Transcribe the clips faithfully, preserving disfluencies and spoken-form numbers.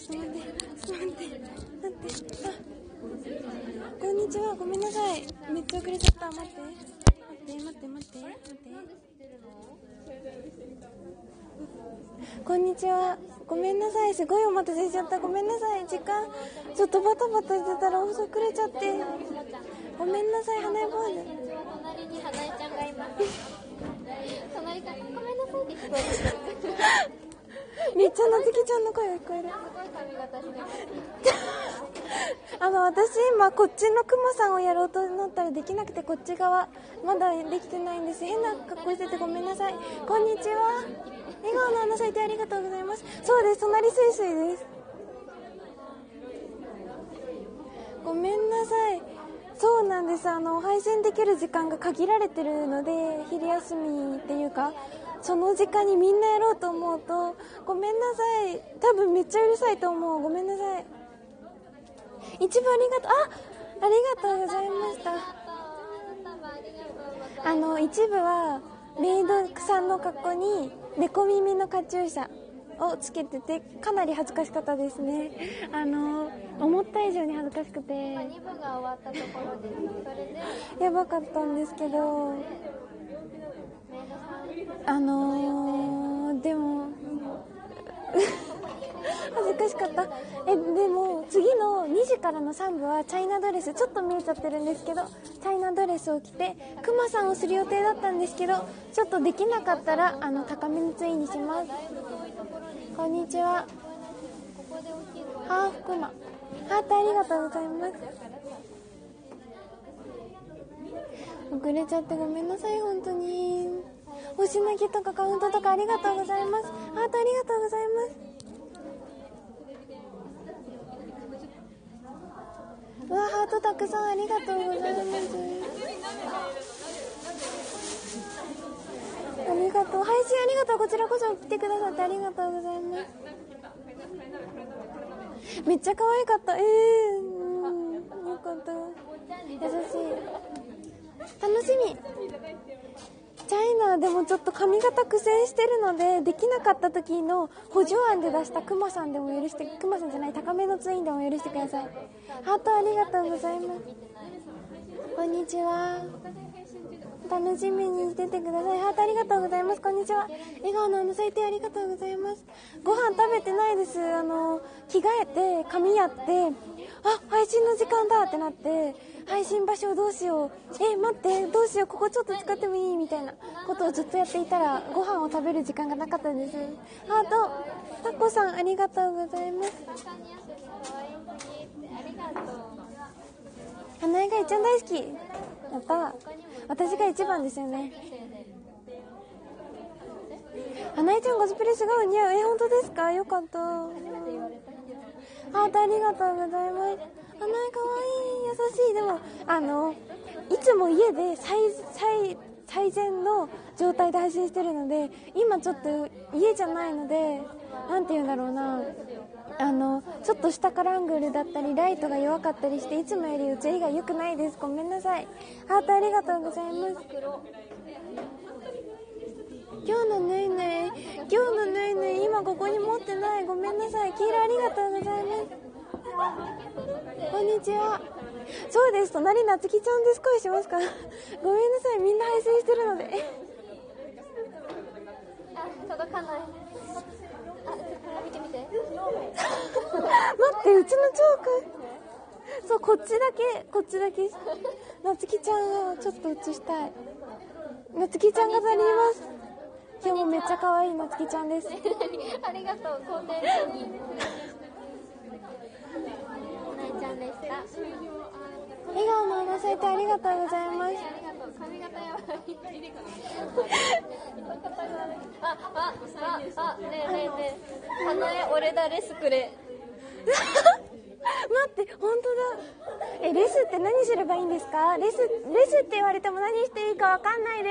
待って、ちょっと待って、待って、あ、こんにちは、ごめんなさい。めっちゃ遅れちゃった。待って。待って待って待って待って。こんにちは。ごめんなさい。すごいお待たせしちゃった。ごめんなさい。時間ちょっとバタバタしてたら遅くれちゃって。ごめんなさい。花江坊主。 隣に花江ちゃんがいます。隣からごめんなさいって聞こえてる。 めっちゃなつきちゃんの声が聞こえる。あの私今こっちのクマさんをやろうと思ったらできなくて、こっち側まだできてないんです。変な格好しててごめんなさい。こんにちは。笑顔の花咲いてありがとうございます。そうです、隣すいすいです。ごめんなさい。そうなんです。あの配信できる時間が限られてるので、昼休みっていうかその時間にみんなやろうと思うとごめんなさい。多分めっちゃうるさいと思う。ごめんなさい。一部ありがとう。あ、ありがとうございました。あの一部はメイドさんの格好に猫耳のカチューシャをつけてて、かなり恥ずかしかったですね。あの思った以上に恥ずかしくて、 に部が終わったところです。それでやばかったんですけど、あのー、でも恥ずかしかった。え、でも次のにじからのさん部はチャイナドレス、ちょっと見えちゃってるんですけど、チャイナドレスを着てクマさんをする予定だったんですけど、ちょっとできなかったらあの高めのツインにします。こんにちは。ハーフクマハートありがとうございます。遅れちゃってごめんなさい。本当に星投げとかカウントとかありがとうございます。ハートありがとうございます。うわ、ハートたくさんありがとうございます。ありがとう。配信ありがとう。こちらこそ来てくださってありがとうございます。めっちゃ可愛かった。えー、うん、よかった。優しい。楽しみ。チャイナでもちょっと髪型苦戦してるので、できなかった時の補助案で出したクマさんでも許して、クマさんじゃない高めのツインでも許してください。ハートありがとうございます。こんにちは。楽しみにしててください。ハートありがとうございます。こんにちは。笑顔の花咲いてありがとうございます。ご飯食べてないです。あの着替えて髪やって、あ、配信の時間だってなって、配信場所をどうしよう、え、待って、どうしよう、ここちょっと使ってもいいみたいなことをずっとやっていたら、ご飯を食べる時間がなかったです。ハート、タコさんありがとうございます。花江が一番大好き。やった。私が一番ですよね。花江ちゃんコスプレすごい似合う。え、本当ですか？よかった。ハートありがとうございます。花江かわいい、優しい。でもあのいつも家で最最最善の状態で配信してるので、今ちょっと家じゃないので、なんて言うんだろうな、あのちょっと下からアングルだったりライトが弱かったりして、いつもより映りが良くないです。ごめんなさい。ハートありがとうございます。今日のぬいぬい、今日のぬいぬい今ここに持ってない。ごめんなさい。黄色ありがとうございます。こんにちは。そうです、隣なつきちゃんです。声しますか？ごめんなさい、みんな配信してるのであ、届かない。あ、見て見て待って、うちのチョーク、そう、こっちだけ、こっちだけなつきちゃんをちょっと映したい。なつきちゃんがざります。今日もめっちゃ可愛いなつきちゃんですありがとう、肯定的に。なえちゃんでした。 笑顔の花咲いてありがとうございます。 ありがとう。髪型やばい。あ、あ、あ、あ、ねえねえねえ。花江俺だレスくれ。 待って、本当だ。え、レスって何すればいいんですか？レス、レスって言われても何していいかわかんないです。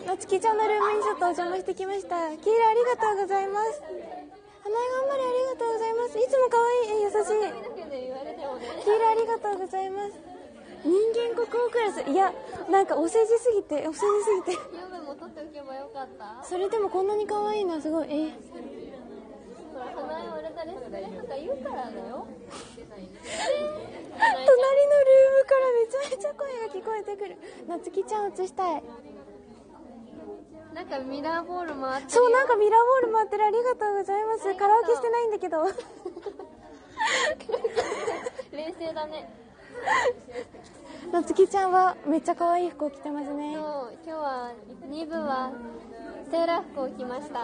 なつきちゃんのルームにちょっとお邪魔してきました。キーラありがとうございます。花江頑張れ、ありがとうございます。いつも可愛い、え、優しい。キーラありがとうございます。人間国宝クラス、いや、なんかお世辞すぎて、お世辞すぎて。 養分も取っておけばよかった。 それでもこんなに可愛いのはすごい。え、 花江俺だレスくれ。 か言うからだよ。 隣のルームからめちゃめちゃ声が聞こえてくる。なつきちゃん映したい。 なんかミラーボール回ってる。 そう、なんかミラーボール回ってる。ありがとうございます。カラオケしてないんだけど。 冷静だね。 なつきちゃんはめっちゃ可愛い服を着てますね。 そう、今日はに部はセーラー服を着ました。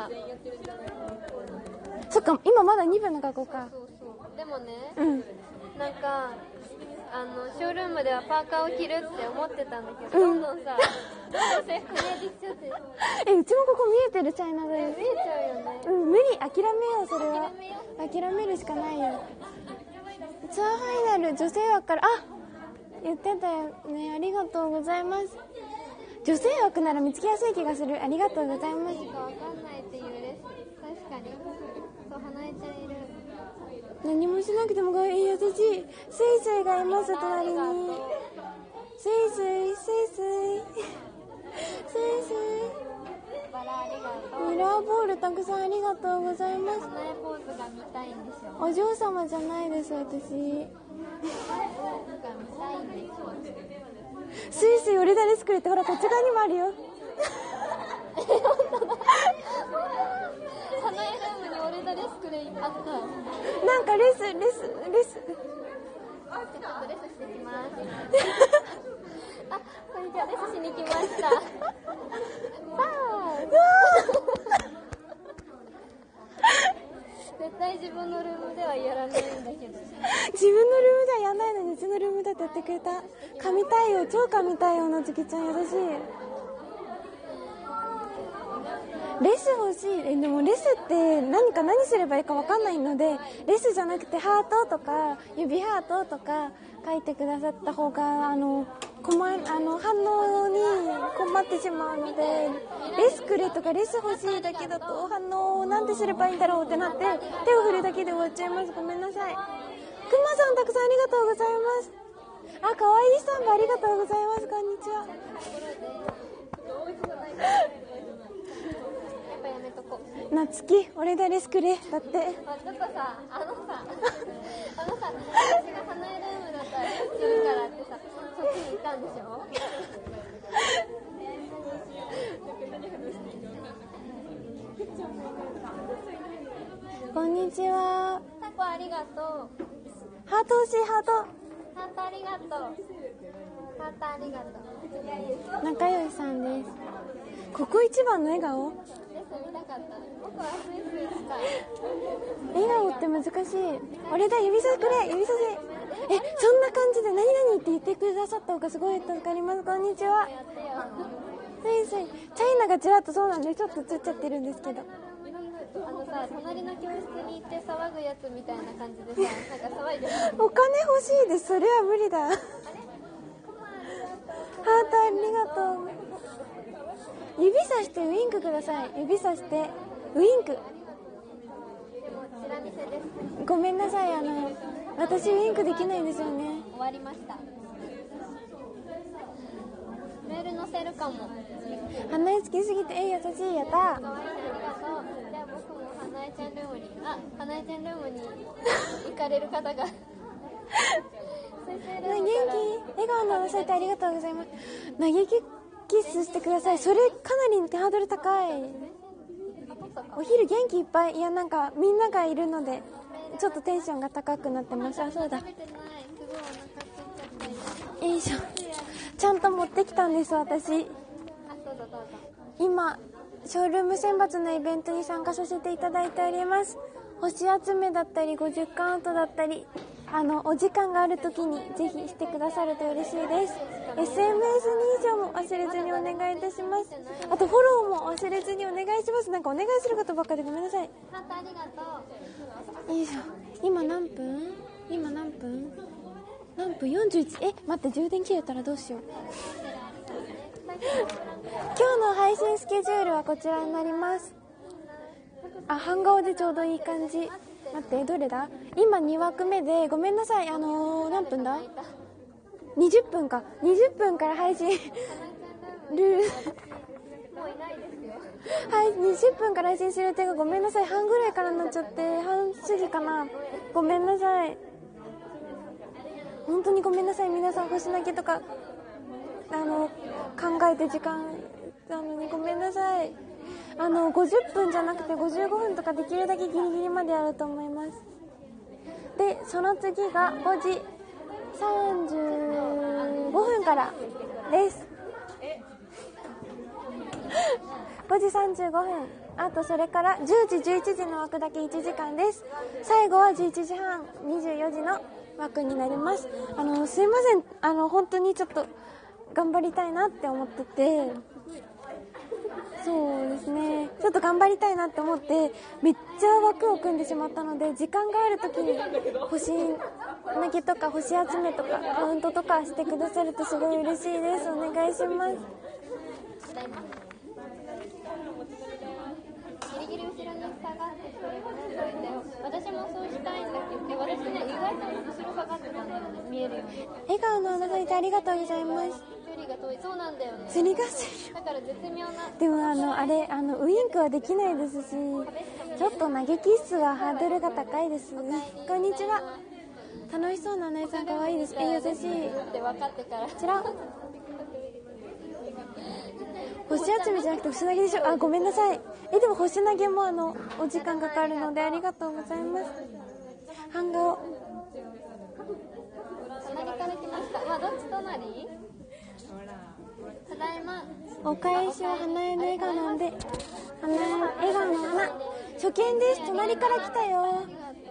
そっか、今まだに部の学校か。 そうそう。でもね、 うん。 なんかあのショールームではパーカーを着るって思ってたんだけど、 うん、 どんどんさ、どんどん制服見えてきちゃって。 え、うちもここ見えてる。チャイナドレス。 見えちゃうよね。 うん、無理。諦めよう、それは。 諦めよう。 諦めるしかないよ。ツアーファイナル女性枠から、あ、言ってたよね。ありがとうございます。女性枠なら見つけやすい気がする。ありがとうございます。 いいかわかんないっていうレス。確かに。そう、花江ちゃんいる。 何もしなくても可愛い、優しい。スイスイがいます、隣に。スイスイ、スイスイ。スイスイ。 バラありがとう。 ミラーボールたくさんありがとうございます。 花江ポーズが見たいんですよ。 お嬢様じゃないです、私。 ポーズが見たいんですよ。 スイスイ俺だレスクレってほらこっち側にもあるよ。 え、本当だ。花江ルームに俺だレスクレあった。 なんかレスレスレス。 ちょっとレスしてきます。あ、こんにちは、レスしに来ました。さあ。絶対自分のルームではやらないんだけど。 自分のルームではやらないのにうちのルームだってやってくれた。神対応、超神対応のつきちゃん優しい。レス欲しい。え、でもレスって何か何すればいいか分かんないので、レスじゃなくてハートとか指ハートとか書いてくださった方があの困あの反応に困ってしまうので、レスくれとかレス欲しいだけだと反応をなんてすればいいんだろうってなって手を振るだけで終わっちゃいます。ごめんなさい。くまさんたくさんありがとうございます。あ、かわいいスタンプありがとうございます。こんにちは。 やめとこ。 なつき、俺だレスくれだって。 あ、ちょっとさ、あのさ、あのさ、私が花江ルームだったらレスするからってさ、そっちに行ったんでしょ。 こんにちは。 タコありがとう。 ハート欲しい、ハート。 ハートありがとう。ハートありがとう。 仲良いさんです。ここ一番の笑顔。 レス見たかった。僕はスイスイしたい。 笑顔って難しい。俺だ、指さしくれ、指さし。え、そんな感じで何々って言ってくださった方がすごい助かります。こんにちは。スイスイ。チャイナがちらっとそうなんでちょっと映っちゃってるんですけど。 あのさ、隣の教室に行って騒ぐやつみたいな感じでさ、なんか騒いでる。 お金欲しいです。それは無理だ。ハートありがとう。指さしてウインクください。指さしてウインク。 でもチラ見せです。 ごめんなさい、あの私ウインクできないんですよね。 終わりました。メール載せるかも。 花江好きすぎてえ優しい。やった。 かわいい、ありがとう。じゃあ僕も花江ちゃんルームに、あ、花江ちゃんルームに行かれる方が元気笑顔の添えてありがとうございます。投げキスしてください。それかなりハードル高い。お昼元気いっぱい。いや、なんかみんながいるのでちょっとテンションが高くなってます。あ、そうだ。よいしょ。ちゃんと持ってきたんです、私。今ショールーム選抜のイベントに参加させていただいております。星集めだったりごじゅっかんアウトだったり、あのお時間がある時にぜひしてくださると嬉しいです。 エスエヌエス 認証も忘れずにお願いいたします。あとフォローも忘れずにお願いします。なんかお願いすることばっかでごめんなさい。 ハートありがとう。 よいしょ。今何分今何分何分よんじゅういち。え、待って、充電切れたらどうしよう。今日の配信スケジュールはこちらになります。あ、半顔でちょうどいい感じ。待って、どれだ。今に枠目で、ごめんなさい。あのー、何分だにじゅっぷんか。にじゅっぷんから配信る。 もういないですよ。 はい、にじゅっぷんから配信する予定がごめんなさい、半ぐらいからになっちゃって、半過ぎかな、ごめんなさい、本当にごめんなさい。皆さん星投げとかあの考えて時間なのにごめんなさい。あのごじゅっぷんじゃなくてごじゅうごふんとかできるだけギリギリまでやると思います。でその次がごじさんじゅうごふんからですごじさんじゅうごふん、あとそれからじゅうじじゅういちじの枠だけいちじかんです。最後はじゅういちじはんにじゅうよじの枠になります。あのすいません、あの本当にちょっと頑張りたいなって思ってて、そうですね、ちょっと頑張りたいなって思ってめっちゃ枠を組んでしまったので、時間がある時に星投げとか星集めとかカウントとかしてくださるとすごい嬉しいです。お願いします。 ギリギリ後ろに下がってくれますよ。私もそうしたいんだけど、私ね意外と後ろ下がってたんだよね、見えるよね。 笑顔のあなたにありがとうございます。 距離が遠い、そうなんだよね。 釣りがする。 だから絶妙な。 でもあのあれあのウインクはできないですし、ちょっと投げキッスはハードルが高いです。こんにちは。楽しそうなお姉さん可愛いです。え優しい。 って分かってから。 こちら。星集めじゃなくて星投げでしょ。あ、ごめんなさい。えでも星投げもあのお時間かかるのでありがとうございます。版画を。 隣から来ました。まあどっち隣？ただいま。 お返しは花江の笑顔なんで、花江の笑顔の花。初見です。隣から来たよ。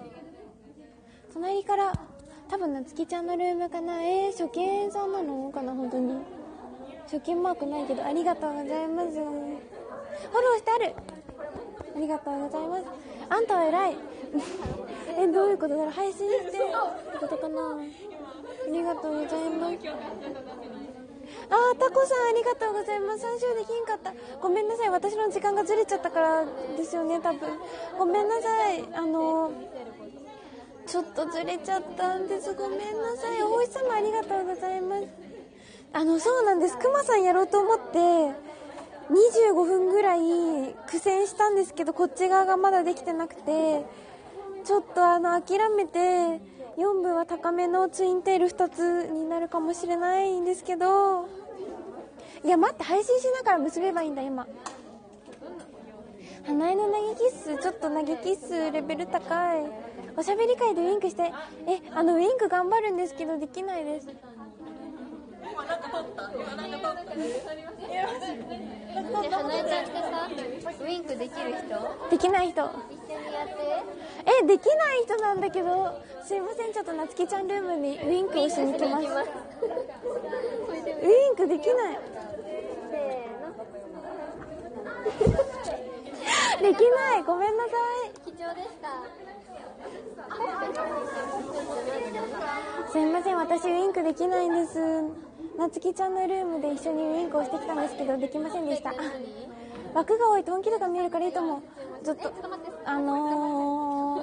隣から多分なつきちゃんのルームかな。えー、初見さんなのかな。本当に初見マークないけどありがとうございます。フォローしてある。ありがとうございます。あんたは偉いえどういうことだろう。配信してってことかな。ありがとうございます。あータコさんありがとうございます。参照できんかった。ごめんなさい、私の時間がずれちゃったからですよね多分。ごめんなさい、あのちょっとずれちゃったんです。ごめんなさい。お星様ありがとうございます。あのそうなんです、くまさんやろうと思ってにじゅうごふんぐらい苦戦したんですけど、こっち側がまだできてなくて、ちょっとあの諦めてよん部は高めのツインテールふたつになるかもしれないんですけど、いや待って、配信しながら結べばいいんだ今。花江の投げキッス、ちょっと投げキッスレベル高い。おしゃべり会でウインクして、えあのウインク頑張るんですけどできないです。 今なんか撮った今なんか撮ったで、花江ちゃんってさ、ウインクできる人できない人一緒にやって。 えできない人なんだけど、すいません、ちょっとなつきちゃんルームにウインクをしに行きます。ウインクできないできない、ごめんなさい。 貴重でした。 すいません、私ウインクできないんです。なつきちゃんのルームで一緒にウインクをしてきたんですけどできませんでした。枠が多いと本気とか見えるからいいと思う。ずっとあの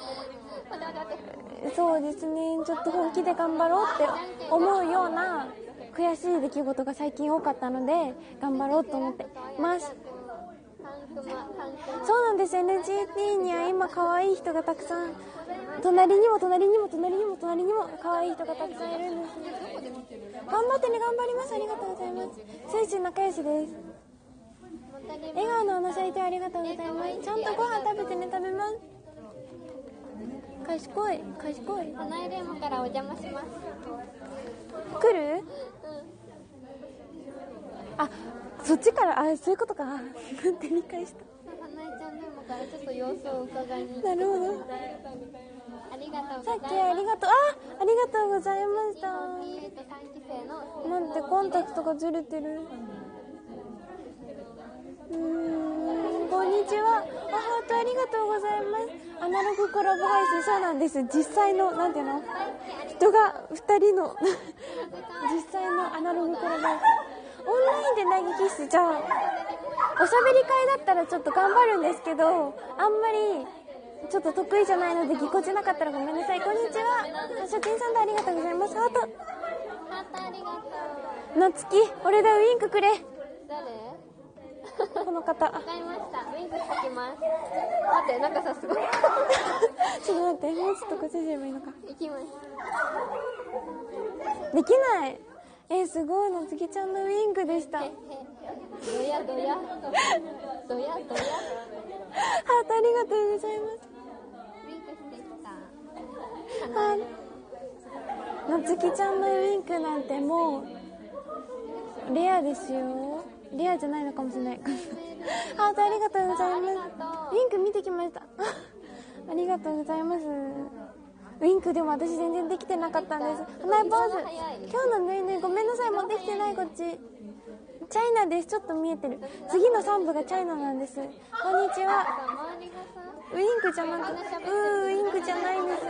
ー、そうですね、ちょっと本気で頑張ろうって思うような悔しい出来事が最近多かったので頑張ろうと思ってます。そうなんです、 エヌジーティー には今可愛い人がたくさん、隣にも隣にも隣にも隣にも可愛い人がたくさんいるんです。頑張ってね、頑張ります。ありがとうございます。せいち仲良しです。笑顔のおなさいてありがとうございます。ちゃんとご飯食べてね。食べます。賢い賢い。 花江ルームからお邪魔します。 来る？ うん。 あ、そっちから、あ、そういうことか。なんて理解した。 花江ちゃんルームからちょっと様子を伺いに。 なるほど。 ありがとうござさいます。 っきありがとう。あ、ありがとうございました。 えっとさんきせいの。 なんてコンタクトがずれてる。うーん、こんにちは。あ、ハートありがとうございます。アナログコラボ配信、そうなんです。実際のなんていうの、人がふたりの実際のアナログコラボ。オンラインで投げキッス、じゃあおしゃべり会だったらちょっと頑張るんですけど、あんまりちょっと得意じゃないのでぎこちなかったらごめんなさい。こんにちは。書店さんでありがとうございます。ハート。 ハートありがとう。 なつき、俺だウインクくれ。 誰？ この方。 わかりました。ウィンクしてきます。待って、なんかさ、すごい。 ちょっと待って、もうちょっとこっちすればいいのか。 いきます。 できない。えー、すごい。なつきちゃんのウィンクでした。 へへどやどや。どやどや。 ハートありがとうございます。 ウィンクしてきた。 あ、なつきちゃんのウィンクなんてもうレアですよ。レアじゃないのかもしれない。ハートありがとうございます。ウィンク見てきました。ありがとうございます。ウィンクでも私全然できてなかったんです。花江ポーズ。今日のねえねえごめんなさい、持ってきてない。こっちチャイナです。ちょっと見えてる。次のさん部がチャイナなんです。こんにちは。ウインクじゃなくて、うーウインクじゃないです。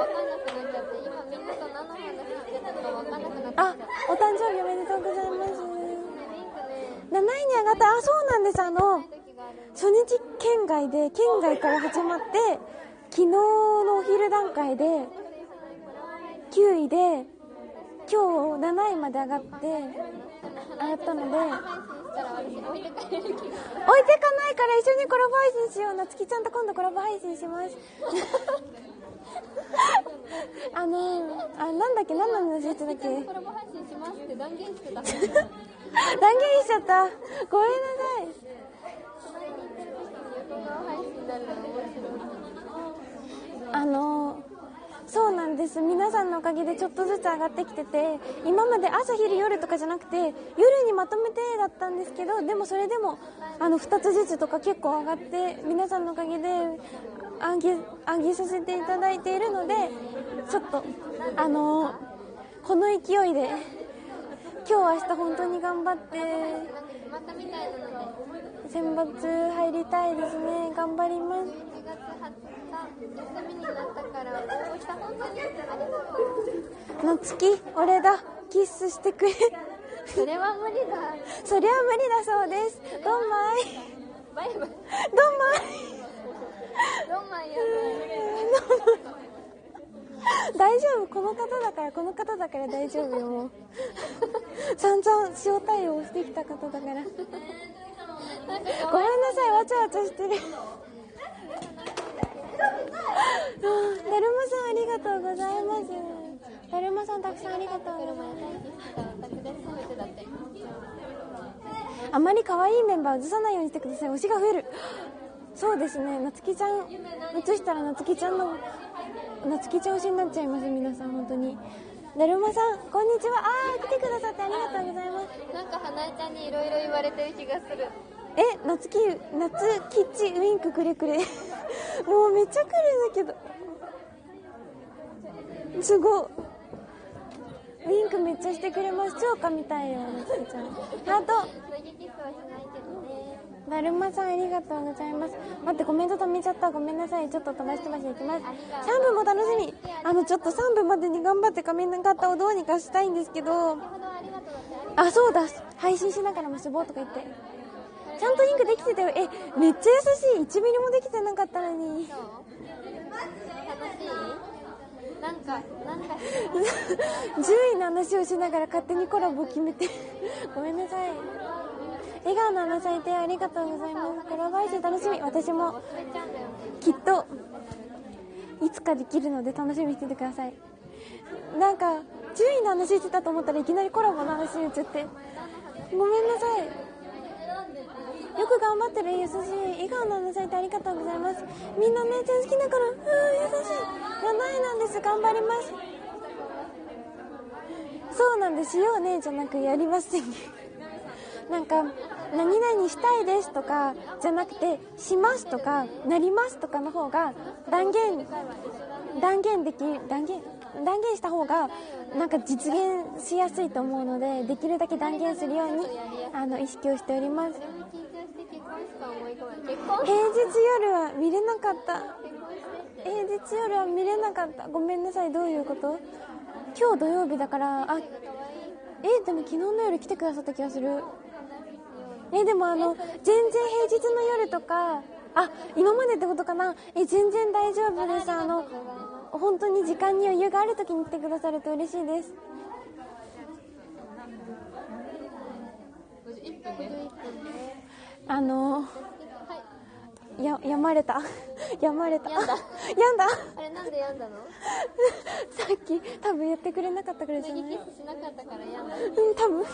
あ、お誕生日おめでとうございます。なないに上がった。あ、そうなんです。あの初日県外で、県外から始まって昨日のお昼段階できゅういで今日なないまで上がって上がったので、置いてかないから一緒にコラボ配信しよう。なつきちゃんと今度コラボ配信します。あのー、あ、なんだっけ、何の話してたっけ。 コラボ配信しますって断言してた。 断言しちゃった。ごめんなさい。あのー、そうなんです。皆さんのおかげでちょっとずつ上がってきてて、今まで朝昼夜とかじゃなくて夜にまとめてだったんですけど、でもそれでもあのふたつずつとか結構上がって、皆さんのおかげで上げ、上げさせていただいているので、ちょっとあのー、この勢いで今日明日本当に頑張って選抜入りたいですね。頑張ります。 いちがつはつか休みになったから応募した。本当にありがとう。 なつき俺だ、キッスしてくれ。 それは無理だ。 そりゃ無理だそうです。ドンマイバイバイ。 ドンマイドンマイやばい。 大丈夫、この方だから、この方だから大丈夫よ。もう散々塩対応してきた方だから。ごめんなさい、わちゃわちゃしてる。だるまさんありがとうございます。だるまさんたくさんありがとうございます。あまり可愛いメンバーを映さないようにしてください。推しが増える。そうですね、なつきちゃん映したらなつきちゃんのなつきちゃん推しになっちゃいます。皆さん本当に。だるまさんこんにちは。あー、来てくださってありがとうございます。 なんか花江ちゃんにいろいろ言われてる気がする。 え、なつき、なつきちウインクくれくれ。もうめっちゃくれだけど、すごいウインクめっちゃしてくれます。超かみたいよ、なつきちゃん。ハート。だるまさんありがとうございます。待って、コメント止めちゃった。ごめんなさい。ちょっと飛ばし飛ばしいきます。さんぶも楽しみ。あのちょっとさんぶまでに頑張って仮面型をどうにかしたいんですけど、あ、そうだ、配信しながら結ぼうとか言って、ちゃんとインクできてたよ。え、めっちゃ優しい。いちミリもできてなかったのに。 楽しい。なんかなんか順位の話をしながら勝手にコラボを決めてごめんなさい。笑顔の花咲いてありがとうございます。コラボ配信楽しみ。私もきっといつかできるので楽しみにしててください。なんか順位の話してたと思ったらいきなりコラボの話になっちゃって、ごめんなさい。よく頑張ってる。優しい笑顔の花咲いてありがとうございます。みんな姉ちゃん好きだから、うん、優しい。なないなんです。頑張ります。そうなんですよねじゃなくやりません。なんか何々したいですとかじゃなくて、しますとかなりますとかの方が断言断言でき断言断言した方がなんか実現しやすいと思うので、できるだけ断言するようにあの意識をしております。平日夜は見れなかった。平日夜は見れなかった。ごめんなさい。どういうこと？今日土曜日だから、あ、え、でも昨日の夜来てくださった気がする。え、でもあの全然平日の夜とか、あ、今までってことかな。え、全然大丈夫です。あの本当に時間に余裕がある時に来てくださると嬉しいです。 あのー、ややまれたやまれたやんだやんだあれなんでやんだの？ さっき多分やってくれなかったからじゃない？ キスしなかったからやんだ。 うん、多分な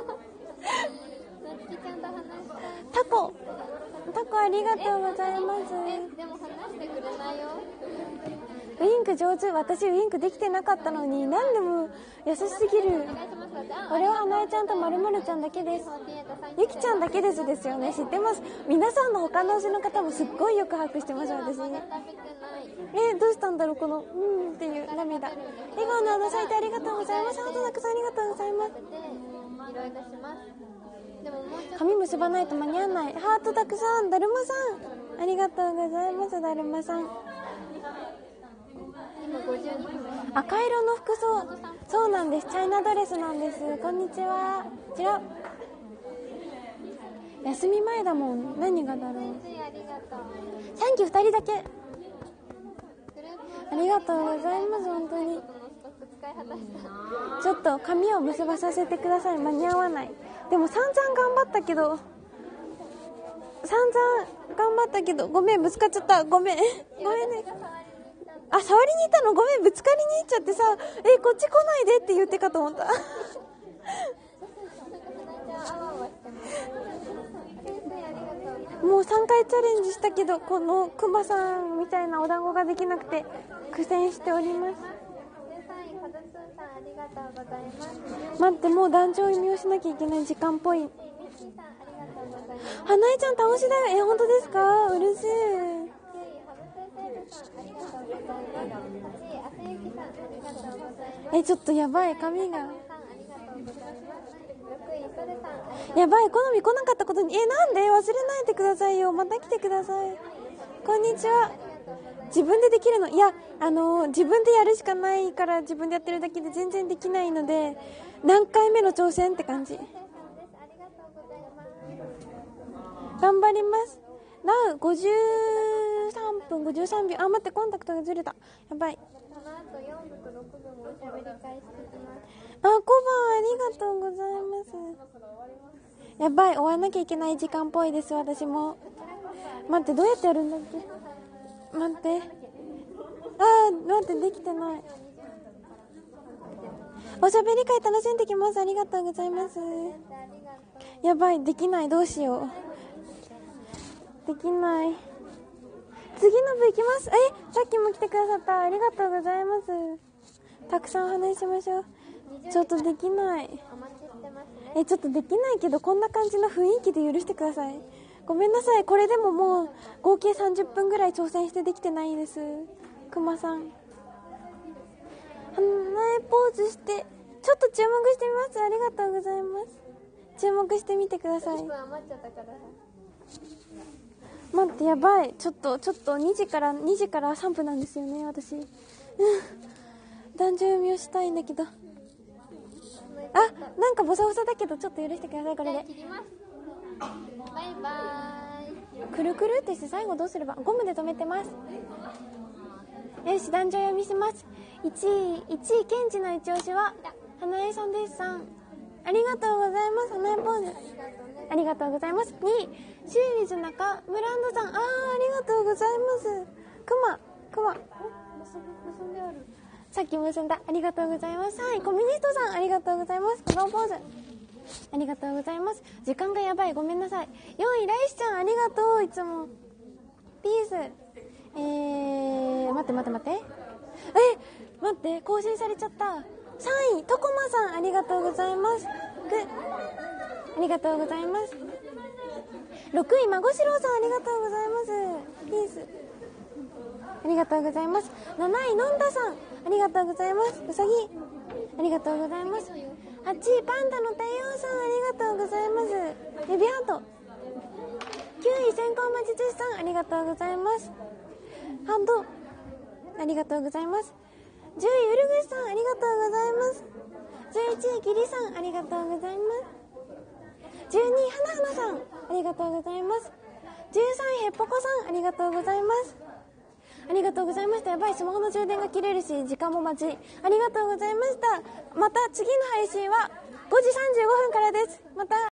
つきちゃんと話したい。 タコタコありがとうございます。 え、でも話してくれないよ。 ウインク上手。私ウインクできてなかったのに何でも優しすぎる。俺は花江ちゃんとまるまるちゃんだけです。ゆきちゃんだけですですよね。知ってます。皆さんの他の推しの方もすっごいよく把握してます。私えどうしたんだろうこのうんっていう涙。笑顔の穴咲いてありがとうございます。ハートたくさんありがとうございます。髪結ばないと間に合わない。ハートたくさん。だるまさんありがとうございます。だるまさん赤色の服装。そうなんです。チャイナドレスなんです。こんにちは。こちら休み前だもん。何がだろう。サンキューふたりだけありがとうございます。本当にちょっと髪を結ばさせてください。間に合わない。でも散々頑張ったけど散々頑張ったけどごめんぶつかっちゃった。ごめんごめんね。あ、触りに行ったの。ごめんぶつかりに行っちゃってさ、えこっち来ないでって言ってかと思ったもうさんかいチャレンジしたけどこのクマさんみたいなお団子ができなくて苦戦しております。待って、もう団長読みをしなきゃいけない時間っぽい。花江ちゃん楽しいだよ。え本当ですか？うるせえ。えちょっとやばい。髪がやばい。好み来なかったことにえなんで忘れないでくださいよ。また来てください。こんにちは。自分でできるの？いやあのー、自分でやるしかないから自分でやってるだけで全然できないので何回目の挑戦って感じ。頑張ります。なうごじゅうさんぷんごじゅうさんびょう。あ待ってコンタクトがずれた。やばい。 この後よんぶとろくぶもおしゃべり会してきます。 あ、小判ありがとうございます。やばい終わらなきゃいけない時間っぽいです。私も待って、どうやってやるんだっけ。待って、あー待って、できてない。おしゃべり会楽しんできます。ありがとうございます。やばい、できない。どうしよう。できない。次の部行きます。えさっきも来てくださった。ありがとうございます。たくさんお話ししましょう。ちょっとできない。えちょっとできないけどこんな感じの雰囲気で許してください。ごめんなさい。これでももう合計さんじゅっぷんぐらい挑戦してできてないです。くまさん花江ポーズしてちょっと注目してみます。ありがとうございます。注目してみてください。 いっぷん余っちゃったから待って、やばい。ちょっとちょっとにじからにじからさんぷんなんですよね私。男女読みをしたいんだけど、あなんかボサボサだけどちょっと許してください。これで切ります。バイバーイ。 くるくるってして最後どうすれば。ゴムで留めてます。よし、男女読みします。いちいいちいケンジの一押しは花江さんですさん。ありがとうございます。花江ポーズありがとうございます。にいシューリズナカブランドさん、あーありがとうございます。クマクマ結んである。 さっき結んだ。ありがとうございます。さんいコミュニストさん、ありがとうございます。このポーズありがとうございます。時間がやばい、ごめんなさい。よんいライスちゃん、ありがとう。いつもピース。えー、待って待って待ってえ待って、更新されちゃった。さんいトコマさん、ありがとうございます。くありがとうございます。ろくいまごしろうさん、ありがとうございます。ピースありがとうございます。なないのんださん、ありがとうございます。うさぎありがとうございます。はちいパンダの太陽さん、ありがとうございます。指ハートきゅうい先行魔術師さん、ありがとうございます。ハンドありがとうございます。じゅういウルグスさん、ありがとうございます。じゅういちいキリさん、ありがとうございます。じゅうにいはなはなさん、ありがとうございます。じゅうさんいヘッポコさん、ありがとうございます。ありがとうございました。やばい、スマホの充電が切れるし時間も待ち、ありがとうございました。また次の配信はごじさんじゅうごふんからです。また